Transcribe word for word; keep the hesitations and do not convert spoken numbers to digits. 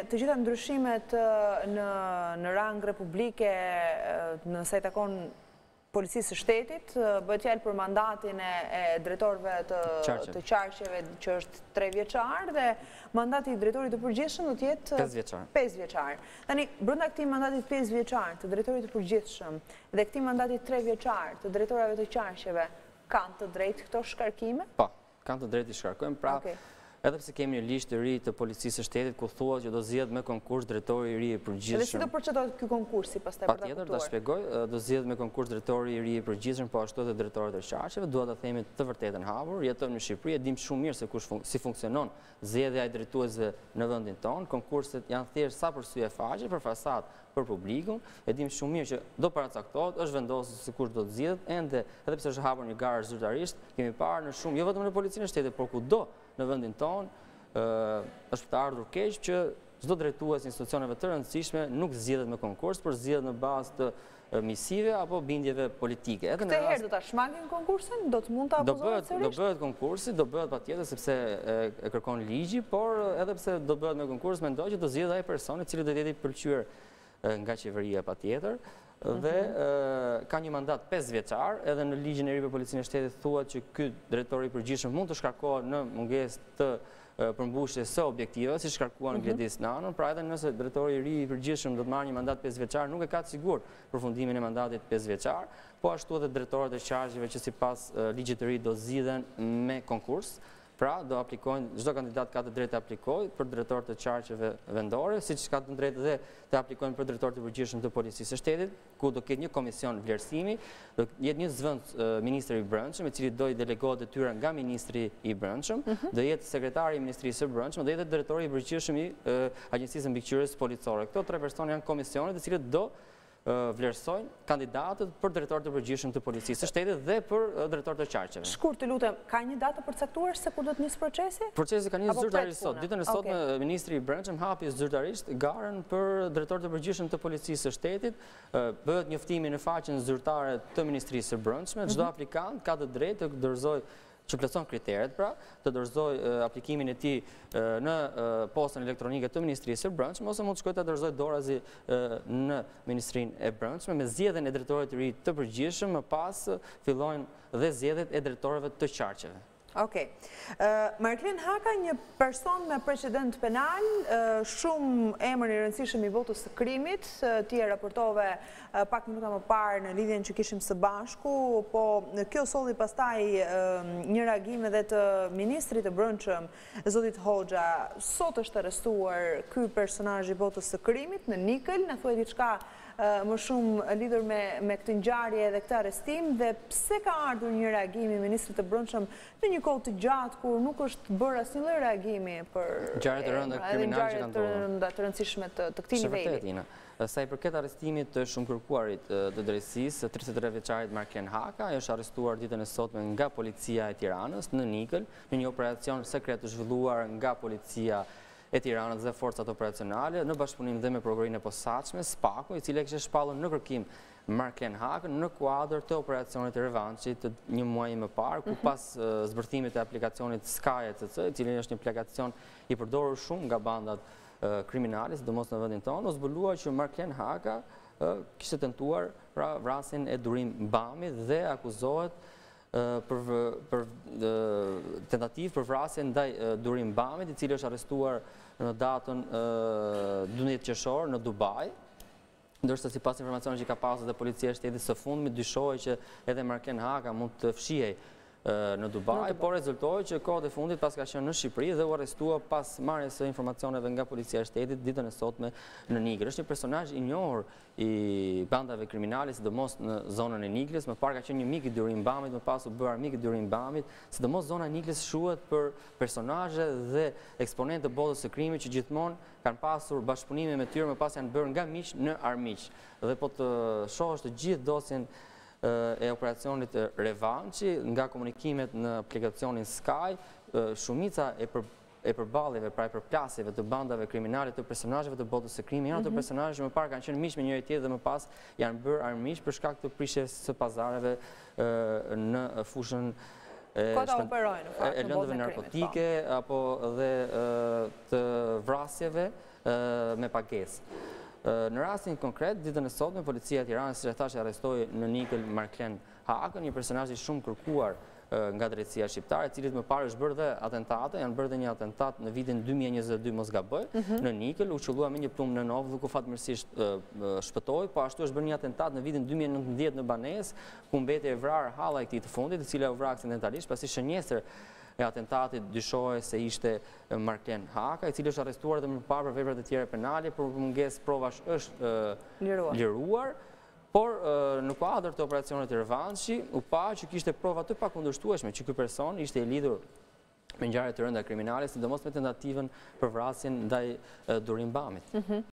të gjitha ndryshimet në rang republike nëse i takon policisë së shtetit, bëhet fjalë për mandatin e drejtorëve të qarqeve që është tre vjeçar dhe mandati i drejtorit të përgjithshëm do të jetë pesë vjeçar. Tani, brenda këtij mandatit pesë vjeçar të drejtorit të përgjithshëm dhe këtij mandatit tre vjeçar të drejtorëve të qarqeve, kanë të drejtë këto shkarkime? Po, kanë të drejtë të shkarkojmë, pra edhe pse kemi një listë të ri të policisë së shtetit ku thuhet që do zgjedhet me konkurs drejtori i ri i përgjithshëm. Dhe si do procedohet ky konkursi pastaj për ta kuptuar? Patjetër, ta shpjegoj, do zgjedhet me konkurs drejtori i ri i përgjithshëm, po ashtu edhe drejtorët e qarqeve, dua ta themi të vërtetën hapur, jetojmë në Shqipëri, e dim shumë mirë se kush si funksionon zgjedhja e drejtuesve në vendin tonë, konkurset janë thjesht sa për sy e faqe, për fasad, për publikun, e dim shumë mirë që do paracaktohet, është vendosur se kush do të zgjedhet, ende edhe pse është hapur një garë zyrtarisht, kemi parë në shumë, jo vetëm në policinë e shtetit, por kudo në vendin tonë është të ardhur keq që çdo drejtues institucioneve të rëndësishme nuk zgjedhet me konkurs, por zgjedhet në bazë të misive apo bindjeve politike. Këtë herë do ta shmangin konkursin? Do të mund ta apozohet sërish? Do bëhet konkursi, do bëhet patjetër sepse e kërkon ligji, por edhe pse do bëhet me konkurs, mendoj që do zgjedhet ai person i cili do të jetë i pëlqyer nga qeveria patjetër. Dhe ka një mandat pesë vjeçar, edhe në ligjin e ri për policinë e shtetit thuhet që ky drejtori i përgjithshëm mund të shkarkohet në mungesë të përmbushjes së objektive, si shkarkuan Gledis Nanon, pra edhe nëse drejtori i ri i përgjithshëm do të marrë një mandat pesë vjeçar, nuk e ka të sigurt përfundimin e mandatit pesë vjeçar, po ashtu edhe drejtorët e qarqeve që sipas ligjit të ri do zgjidhen me konkurs. Pra, do aplikojnë, çdo kandidat ka të drejtë të aplikojë për drejtorët të qarqeve vendore, siç ka të drejtë dhe të aplikojnë për drejtorët e përgjithshëm të policisë së shtetit, ku do ketë një komision vlerësimi, do jetë një zvend ministri i brendshëm, i cili do i delegohet detyra nga ministri i brendshëm, do jetë sekretari i ministrisë së brendshme, do jetë drejtori i përgjithshëm i Agjencisë Mbikëqyrjes Policore. Këto tre persona janë komisionet të cilët do vlerësojnë kandidatët për drejtorët e përgjithshëm të policisë së shtetit dhe për drejtorët e qarqeve. Shkurt, të lutem, ka një datë përcaktuar se kur do të nisë procesi? Procesi ka nisë zyrtarisht sot. Ditën e sotme ministri i brendshëm hapi zyrtarisht garën për drejtorët e përgjithshëm të policisë së shtetit, bëhet njoftimi në faqen zyrtare të Ministrisë së Brendshme, çdo aplikant ka të drejtë të dorëzojë që plotëson kriteret, pra, të dorëzoj aplikimin e tij në postën elektronike të Ministrisë së Brendshme, ose mund të shkojë ta dorëzoj dorazi në Ministrinë e Brendshme me zgjedhjen e drejtorit të ri të përgjithshëm, më pas fillojnë dhe zgjedhjet e drejtorëve të qarqeve. Okej. Marklin Haka, një person me precedent penal, shumë emër i rëndësishëm i votës së krimit, ti e raportove pak minuta më parë në lidhjen që kishim së bashku, po kjo solli pastaj një reagim edhe të ministrit të brendshëm, zotit Hoxha. Sot është arrestuar ky personazh i votës së krimit në Nikël, na thuaj diçka më shumë lidhur me këtë ngjarje dhe këtë arrestim, dhe pse ka ardhur një reagim i ministrit të brendshëm në një kohë të gjatë kur nuk është bërë asnjë lloj reagimi për ngjarjet e rënda kriminale që kanë ndodhur, të rëndësishme të këtij niveli. Sa i përket arrestimit të shumëkërkuarit të drejtësisë, tridhjetë e tre vjeçarit Marklin Haka, ai është arrestuar ditën e sotme nga policia e Tiranës në Nikël, në një operacion sekret të zhvilluar nga policia e Tiranës dhe forcat operacionale, në bashkëpunim dhe me prokurorinë e posaçme, SPAKU, i cili kishte shpallur në kërkim Marklin Hakën në kuadër të operacionit të revanchit të një muaji më parë, ku pas zbërthimit të aplikacionit Sky E C C, i cili është një aplikacion i përdorur shumë nga bandat kriminale, sidomos në vendin tonë, u zbulua që Marklin Haka kishte tentuar pra vrasjen e Durim Bamit dhe akuzohet për tentativë për vrasje ndaj Durim Bamit, i cili është arrestuar në datën dymbëdhjetë qershor në Dubai, ndërsa sipas informacioneve që ka pasur dhe policia e shtetit së fundmi dyshohej që edhe Marklin Haka mund të fshihej në Dubai, por rezultoi që kohët e fundit pas ka qenë në Shqipëri dhe u arrestua pas marrjes së informacioneve nga policia e shtetit ditën e sotme në Nikel. Është një personazh i njohur i bandave kriminale, sidomos në zonën e Niklës. Më parë ka qenë një mik i Durim Bamit, më pas u bë armik i Durim Bamit, sidomos zona e Niklës shuhet për personazhe dhe eksponentë të botës së krimit që gjithmonë kanë pasur bashkëpunime me tyre, më pas janë bërë nga miq në armiq. Dhe po të shohësh të gjithë dosjen e operacionit revanchi, nga komunikimet në aplikacionin Sky, shumica e për e përballjeve, pra e përplasjeve të bandave kriminale të personazheve të botës së krimit, janë ato personazhe që më parë kanë qenë miq me njëri tjetrin dhe më pas janë bërë armiq për shkak të prishjes së pazareve në fushën e lëndëve narkotike apo dhe të vrasjeve me pagesë. Në rastin konkret, ditën e sotme, policia e Tiranës, si që thashë, arrestoi në Nikël Marklen Hakën, një personazh i shumë kërkuar nga drejtësia shqiptare, cilit më parë është bërë dhe atentate, janë bërë dhe një atentat në vitin dy mijë e njëzet e dy mos gaboj, në Nikël, u qëllua me një plumë në Novë, duke fatmirësisht shpëtoi, po ashtu është bërë një atentat në vitin dy mijë e nëntëdhjetë në Banesë, ku mbeti e vrarë halla e këtij të fundit, e cila u vra aksidentalisht, pasi shënjestër e atentatit dyshohej se ishte Marklen Haka, i cili është arrestuar dhe më parë për veprat e tjera penale, por mungesë provash është liruar, por në kuadër të operacionit të revanshi, u pa që kishte prova të pakundërshtueshme që ky person ishte i lidhur me ngjarje të rënda kriminale, sidomos me tentativën për vrasjen ndaj Durim Bamit.